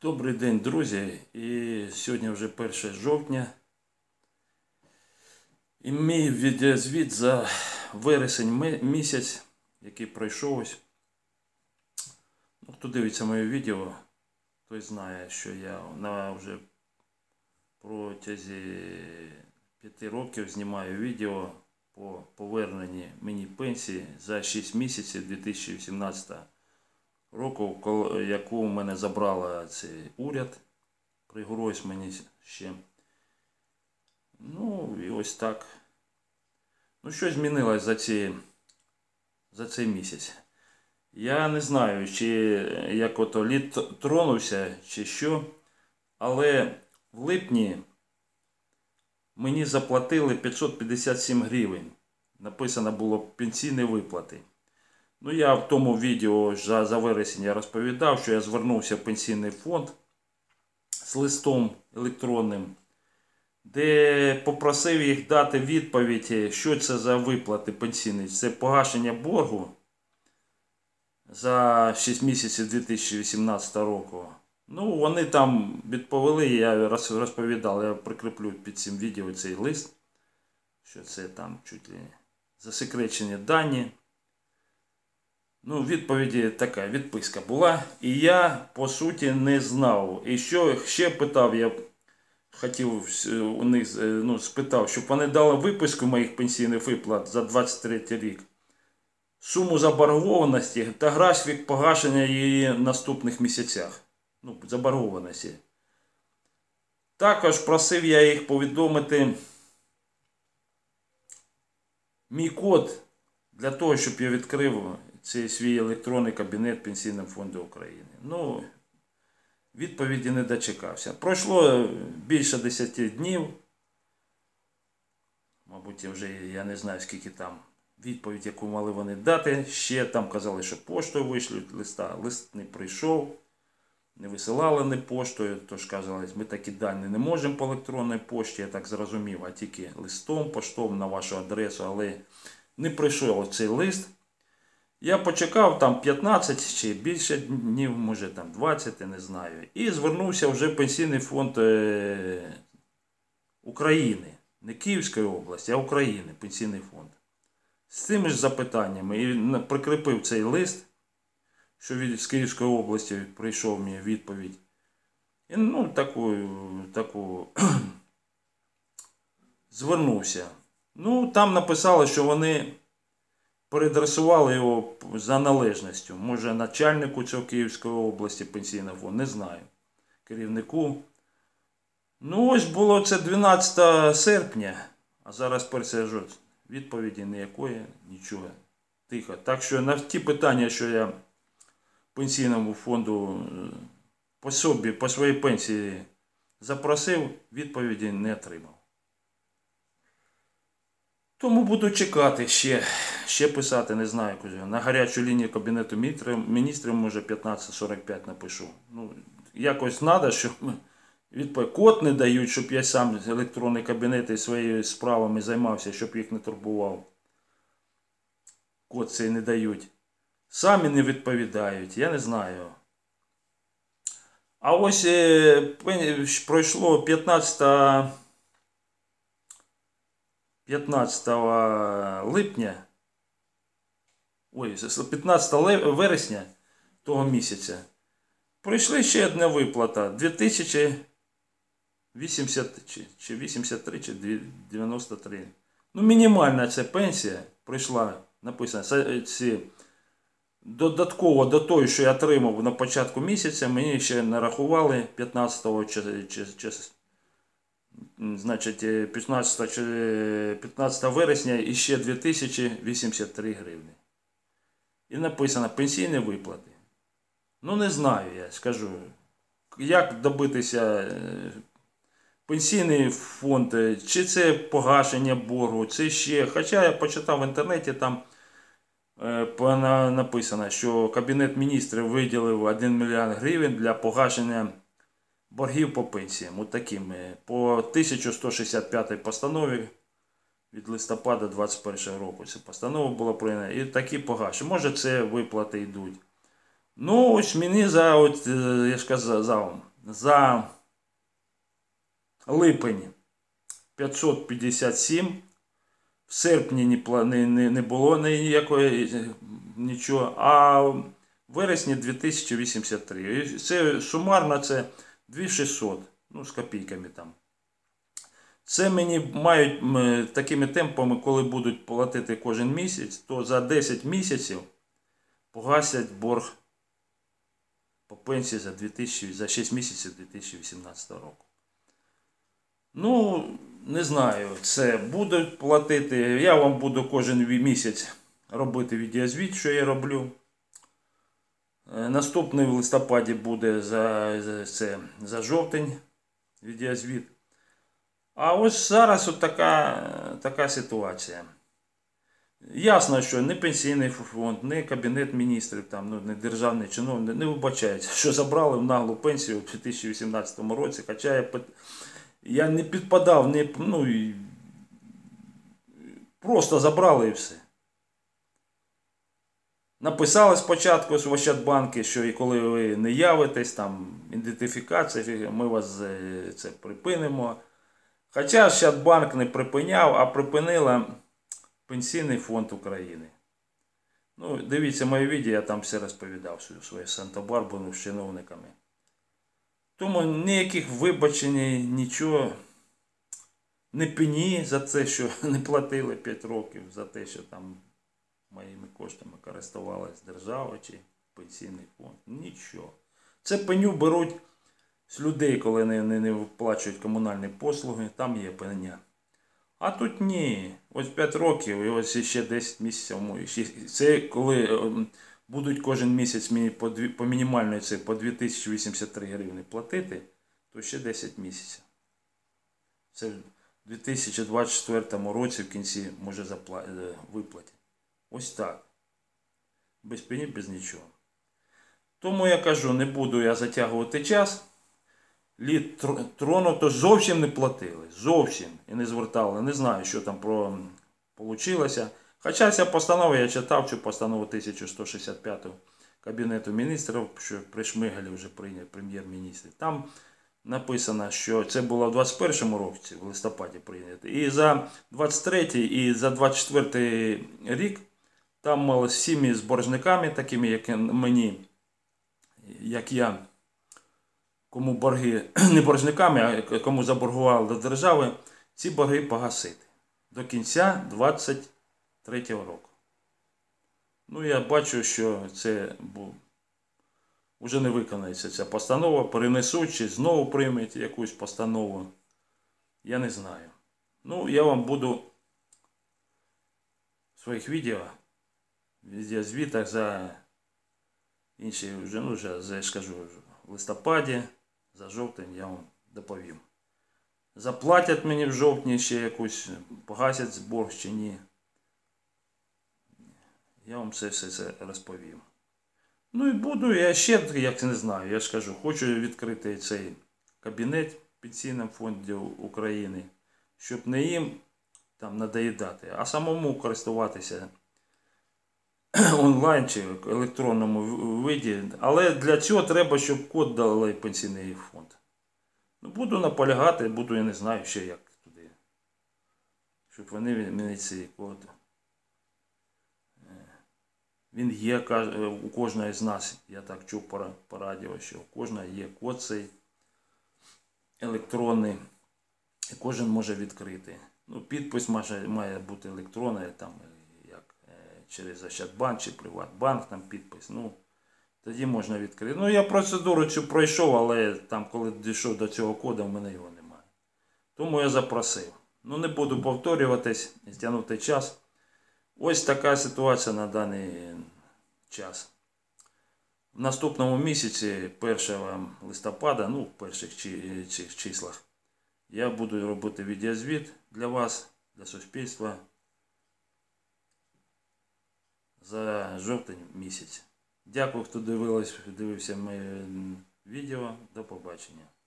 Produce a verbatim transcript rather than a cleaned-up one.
Добрий день, друзі! І сьогодні вже перше жовтня. І мій відеозвіт за вересень місяць, який пройшов ось. Ну, хто дивиться моє відео, той знає, що я на вже протязі п'яти років знімаю відео по поверненні мені пенсії за шість місяців дві тисячі вісімнадцятого року, яку в мене забрала цей уряд, пригрозь мені ще. Ну і ось так. Ну що змінилось за ці, за цей місяць? Я не знаю, чи як ото лід тронувся, чи що, але в липні мені заплатили п'ятсот п'ятдесят сім гривень. Написано було пенсійні виплати. Ну, я в тому відео за, за вересень я розповідав, що я звернувся в пенсійний фонд з листом електронним, де попросив їх дати відповідь, що це за виплати пенсійні. Це погашення боргу за шість місяців дві тисячі вісімнадцятого року. Ну, вони там відповіли, я розповідав, я прикріплю під цим відео цей лист, що це там чуть ли засекречені дані. Ну, відповіді така, відписка була. І я, по суті, не знав. І що ще питав, я хотів у них, ну, спитав, щоб вони дали виписку моїх пенсійних виплат за двадцять третій рік, суму заборгованості та графік погашення її в наступних місяцях. Ну, заборгованості. Також просив я їх повідомити мій код для того, щоб я відкрив цей свій електронний кабінет Пенсійного фонду України. Ну, відповіді не дочекався. Пройшло більше десяти днів. Мабуть, я вже я не знаю, скільки там відповідь, яку мали вони дати. Ще там казали, що поштою вийшлють листа. Лист не прийшов. Не висилали не поштою. Тож казали, ми такі дані не можемо по електронній пошті, я так зрозумів, а тільки листом, поштом на вашу адресу. Але не прийшов цей лист. Я почекав там п'ятнадцять чи більше днів, може там двадцять, я не знаю. І звернувся вже в Пенсійний фонд України. Не Київської області, а України, Пенсійний фонд. З цими ж запитаннями. І прикріпив цей лист, що від з Київської області прийшов мені відповідь. І ну, таку, таку звернувся. Ну, там написали, що вони переадресували його за належністю. Може, начальнику цього Київської області Пенсійного фонду, не знаю. Керівнику. Ну, ось було це дванадцятого серпня, а зараз перший жовтня. Відповіді ніякої, нічого. Тихо. Так що на ті питання, що я Пенсійному фонду по собі, по своїй пенсії запросив, відповіді не отримав. Тому буду чекати ще, ще писати, не знаю куди. На гарячу лінію Кабінету міністрів, може, п'ятнадцять сорок п'ять напишу. Ну, якось треба, щоб відповідь. Код не дають, щоб я сам з електронний кабінет і своїми справами займався, щоб їх не турбував. Код цей не дають. Самі не відповідають, я не знаю. А ось е, пройшло п'ятнадцятого липня, ой, п'ятнадцятого вересня того місяця, прийшли ще одна виплата, дві тисячі вісімдесят чи вісімдесят три чи дев'яносто три. Ну, мінімальна ця пенсія прийшла, написано, ці, додатково до того, що я отримав на початку місяця, мені ще нарахували п'ятнадцятого значить, п'ятнадцятого вересня і ще дві тисячі вісімдесят три гривні. І написано пенсійні виплати. Ну, не знаю, я скажу, як добитися Пенсійний фонд, чи це погашення боргу, це ще. Хоча я почитав в інтернеті, там написано, що Кабінет міністрів виділив один мільярд гривень для погашення боргів по пенсіям. От таким. По тисяча сто шістдесят п'ятій постанові від листопада двадцять першого року. Ця постанова була прийнята. І такі погашення. Може, це виплати йдуть. Ну, ось мені за, от, я ж казав, за липень п'ятсот п'ятдесят сім. В серпні не, не, не було ніякої нічого, а в вересні дві тисячі вісімдесят три. І це сумарно це дві тисячі шістсот, ну з копійками там. Це мені мають такими темпами, коли будуть платити кожен місяць, то за десять місяців погасять борг по пенсії за дві тисячі, за шість місяців дві тисячі вісімнадцятого року. Ну, не знаю, це будуть платити. Я вам буду кожен місяць робити відеозвіт, що я роблю. Наступний в листопаді буде за, за, це, за жовтень відеозвіт. А ось зараз от така, така ситуація. Ясно, що не пенсійний фонд, не Кабінет міністрів, там, ну, не державний чиновник не вибачається, що забрали в наглу пенсію у дві тисячі вісімнадцятому році, хоча я, я не підпадав, не, ну, і просто забрали і все. Написали спочатку в Ощадбанки, що і коли ви не явитесь, там ідентифікація, ми вас це припинимо. Хоча Ощадбанк не припиняв, а припинила Пенсійний фонд України. Ну, дивіться моє відео, я там все розповідав своє Санта-Барбару з чиновниками. Тому ніяких вибачень, нічого, не пені за те, що не платили п'ять років, за те, що там моїми коштами користувалась держава чи Пенсійний фонд. Нічого. Це пеню беруть з людей, коли не, не, не виплачують комунальні послуги, там є пеня. А тут ні. Ось п'ять років і ось ще десять місяців. Це коли будуть кожен місяць по, по мінімальній це по дві тисячі вісімдесят три гривні платити, то ще десять місяців. Це в дві тисячі двадцять четвертому році в кінці може виплатити. Ось так. Без пені, без нічого. Тому я кажу, не буду я затягувати час. Лід трону то зовсім не платили. Зовсім. І не звертали. Не знаю, що там про получилося. Хоча ця постанова, я читав цю постанову тисяча сто шістдесят п'ятого Кабінету міністрів, що при Шмигалі вже прийняв прем'єр-міністр. Там написано, що це було в двадцять першому році, в листопаді прийнято. І за двадцять третій і за двадцять четвертий рік там мали сім'ї з боржниками, такими, як мені, як я, кому борги, не боржниками, а кому заборгували до держави, ці борги погасити до кінця двадцять третього року. Ну, я бачу, що це вже не виконається ця постанова, перенесуть чи знову приймуть якусь постанову. Я не знаю. Ну, я вам буду в своїх відео, відеозвітах за інші, вже, ну, вже, я ж кажу, в листопаді, за жовтень я вам доповім. Заплатять мені в жовтні ще якусь, погасять борг чи ні. Я вам все все це розповім. Ну і буду я ще, як не знаю, я ж кажу, хочу відкрити цей кабінет в Пенсійному фонді України, щоб не їм там надоїдати, а самому користуватися онлайн чи в електронному виді. Але для цього треба, щоб код дали Пенсійний фонд. Ну, буду наполягати, буду, я не знаю ще як туди. Щоб вони мені цей код. Він є у кожного з нас, я так чув по радіо, що у кожного є код цей електронний, і кожен може відкрити. Ну, підпис має, має бути електронний, там, як через Ощадбанк чи Приватбанк, там підпис. Ну, тоді можна відкрити. Ну, я процедуру цю пройшов, але там, коли дійшов до цього коду, в мене його немає. Тому я запросив. Ну, не буду повторюватись, тягнути час. Ось така ситуація на даний час. В наступному місяці, першого листопада, ну, в перших цих числах, я буду робити відеозвіт для вас, для суспільства за жовтень місяць. Дякую, хто дивився моє відео. До побачення.